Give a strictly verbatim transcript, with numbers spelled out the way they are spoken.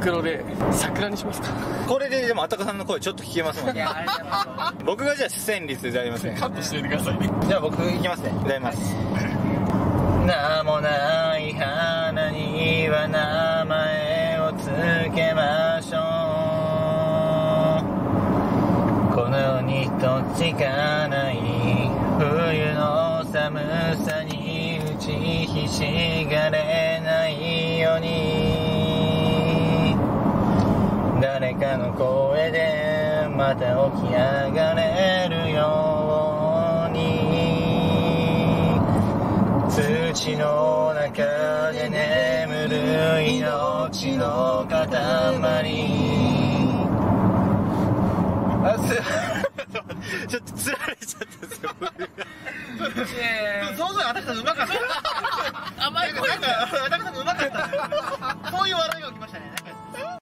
黒で桜にしますか。 これででもあたかさんの声ちょっと聞けますもんね。僕がじゃあ主旋律でありません。 カットしておいてくださいね。 じゃあ僕いきますね。歌います。名もない花には名前をつけましょう。この世にとちかない冬の寒さに打ちひしがれないように、誰かの声でまた起き上がれるように、土の中で眠る命の塊。あ、すちょっとつられちゃったんですよ。想像あたかさんうまかった。甘い声があたかさんうまかった。そういう笑い